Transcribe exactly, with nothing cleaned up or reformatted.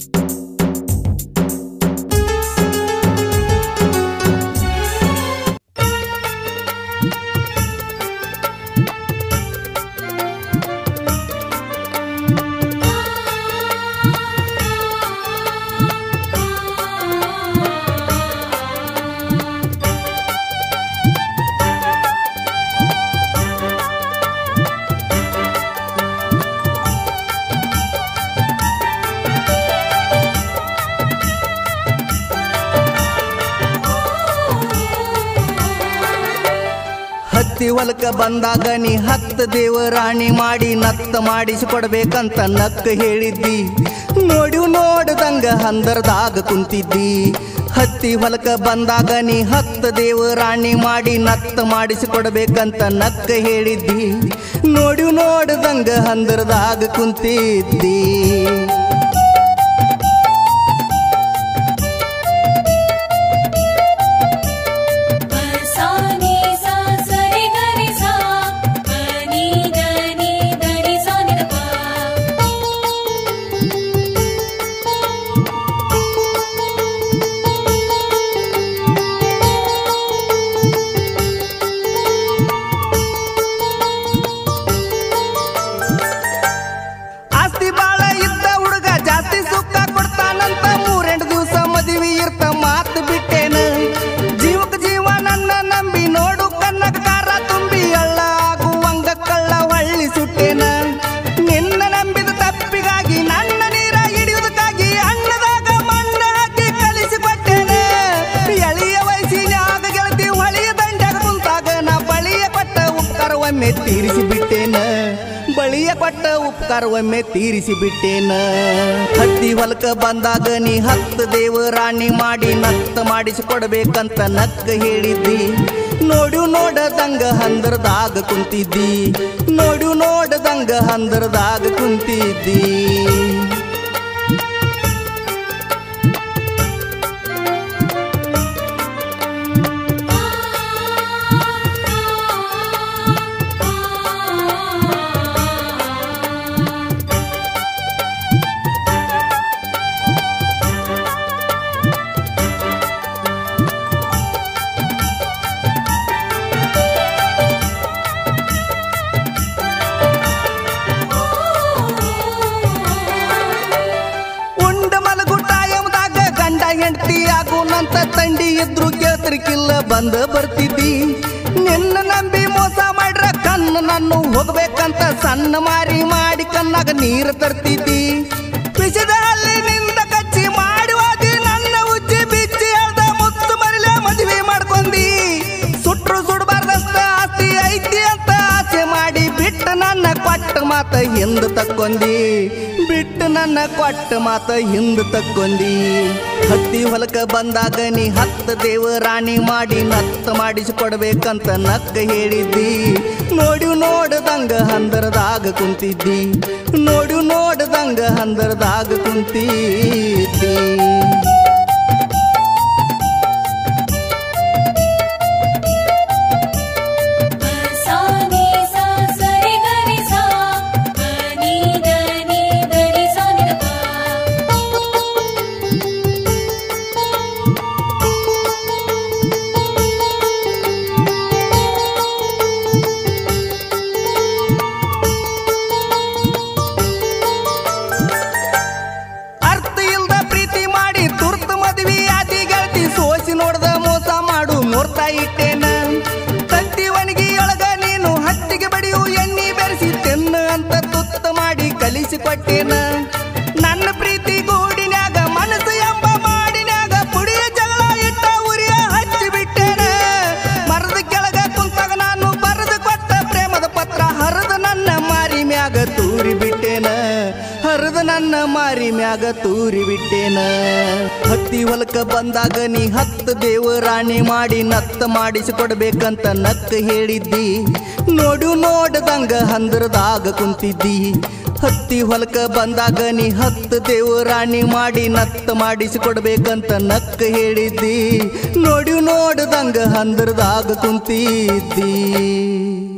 ಹತ್ತಿ ಹೊಲಕ ಬಂದಾಗ ನೀ ಹತ್ತ ದೇವರಾಣಿ ಮಾಡಿ ನತ್ತ ಮಾಡಿಸಿಕೊಡ್ಬೇಕಂತ ನಕ್ಕ ಹೇಳಿದ್ದಿ. ನೋಡಿ ನೋಡ್ದಂಗ ಹಂದರದಾಗ ಕುಂತಿದ್ದಿ. ಹತ್ತಿ ಹೊಲಕ ಬಂದಾಗ ನೀ ಹತ್ತ ದೇವರಾಣಿ ಮಾಡಿ ನತ್ತ ಮಾಡಿಸಿಕೊಡ್ಬೇಕಂತ ನಕ್ಕ ಹೇಳಿದ್ದಿ. ನೋಡಿ ನೋಡ್ದಂಗ ಹಂದರದಾಗ ಕುಂತಿದ್ದಿ. ತೀರಿಸಿ ಬಿಟ್ಟೇನ ಬಳಿಯ ಕೊಟ್ಟ ಉಪಕಾರ ಒಮ್ಮೆ ತೀರಿಸಿ ಬಿಟ್ಟೇನ. ಹತ್ತಿ ಹೊಲಕ ಬಂದಾಗ ನೀ ಹತ್ತ ದೇವರಾಣಿ ಮಾಡಿ ನತ್ತ ಮಾಡಿಸಿಕೊಡ್ಬೇಕಂತ ನಕ್ಕ ಹೇಳಿದ್ದಿ. ನೋಡು ನೋಡದಂಗ ಹಂದರದಾಗ ಕುಂತಿದ್ದಿ. ನೋಡು ನೋಡದಂಗ ಹಂದರದಾಗ ಕುಂತಿದ್ದಿ. ಹೆಂಡತಿ ಆಗುನಂತ ತಂಡಿ ಇದ್ರು ಕೇಳ್ತಿರ್ಕಿಲ್ಲ ಬಂದ ಬರ್ತಿದ್ದಿ. ನಿನ್ನ ನಂಬಿ ಮೋಸ ಮಾಡ್ರ ಕಣ್ಣು ನಾನು ಹೋಗ್ಬೇಕಂತ ಸಣ್ಣ ಮಾರಿ ಮಾಡಿ ಕಣ್ಣಾಗ ನೀರು ತರ್ತಿದ್ದಿ. ಬಿಸಿದ ಅಲ್ಲಿ ನಿಂದ ಕಚ್ಚಿ ಮಾಡುವಾದಿ ನನ್ನ ಉಜ್ಜಿ ಬಿಚ್ಚಿ ಹೇಳ್ದ ಮುತ್ತು ಮರಿಲೆ ಮದುವೆ ಮಾಡ್ಕೊಂಡಿ. ಸುಟ್ರು ಸುಡಬಾರ್ದಷ್ಟ ಆಸ್ತಿ ಐತಿ ಅಂತ ಆಸೆ ಮಾಡಿ ಬಿಟ್ಟು ನನ್ನ ಕೊಟ್ಟ ಮಾತ ಹಿಂದ ತಕ್ಕೊಂಡಿ. ಬಿಟ್ಟು ನನ್ನ ಕೊಟ್ಟ ಮಾತ ಹಿಂದ ತಕ್ಕೊಂಡಿ. ಹತ್ತಿ ಹೊಲಕ ಬಂದಾಗ ನೀ ಹತ್ತ ದೇವರಾಣಿ ಮಾಡಿ ನತ್ತ ಮಾಡಿಸಿಕೊಡ್ಬೇಕಂತ ನಕ್ಕ ಹೇಳಿದ್ದಿ. ನೋಡಿ ನೋಡದಂಗ ಹಂದರದಾಗ ಕುಂತಿದ್ದಿ. ನೋಡಿ ನೋಡದಂಗ ಹಂದರದಾಗ ಕುಂತಿದ್ದಿ. ನೋಡ್ತಾ ಇಟ್ಟೇನ ತಂತಿ ಒಣಗಿಯೊಳಗ ನೀನು ಹತ್ತಿಗೆ ಬಡಿಯು ಎಣ್ಣಿ ಬೆರೆಸಿ ತಿನ್ನ ಅಂತ ತುತ್ತ ಮಾಡಿ ಕಲಿಸಿಕೊಟ್ಟೇನ. ನನ್ನ ಪ್ರೀತಿ ಗೂಡಿನ್ಯಾಗ ಮನಸ್ಸು ಎಂಬ ಮಾಡಿನ್ಯಾಗ ಪುಡಿಯ ಜಗಳ ಇಟ್ಟ ಉರಿಯ ಹಚ್ಚಿ ಬಿಟ್ಟೇನ. ಮರದ ಕೆಳಗ ಕುಂತಾಗ ನಾನು ಬರೆದು ಕೊಟ್ಟ ಪ್ರೇಮದ ಪತ್ರ ಹರಿದ ನನ್ನ ಮಾರಿ ಮ್ಯಾಗ ತೂರಿ ಬಿಟ್ಟೇನ. ಹರಿದ ನನ್ನ ಮಾರಿ ಮ್ಯಾಗ ತೂರಿ ಬಿಟ್ಟೇನ. ಹತ್ತಿ ಹೊಲಕ ಬಂದಾಗ ನೀ ಹತ್ತ ದೇವರಾಣಿ ಮಾಡಿ ನತ್ತ ಮಾಡಿಸಿಕೊಡ್ಬೇಕಂತ ನಕ್ಕ ಹೇಳಿದ್ದಿ. ನೋಡು ನೋಡದಂಗ ಹಂದರದಾಗ ಕುಂತಿದ್ದಿ. ಹತ್ತಿ ಹೊಲಕ ಬಂದಾಗ ನೀ ಹತ್ತ ದೇವರಾಣಿ ಮಾಡಿ ನತ್ತ ಮಾಡಿಸಿಕೊಡ್ಬೇಕಂತ ನಕ್ಕ ಹೇಳಿದ್ದಿ. ನೋಡು ನೋಡದಂಗ ಹಂದರದಾಗ ಕುಂತಿದ್ದಿ.